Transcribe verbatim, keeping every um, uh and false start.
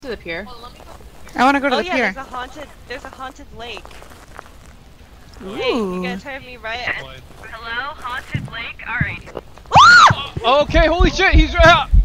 To the pier. I want to go to oh the yeah, pier. there's a haunted, there's a haunted lake. Ooh. Hey, you guys heard me right? Hello, haunted lake. All right. Okay, holy shit, he's out.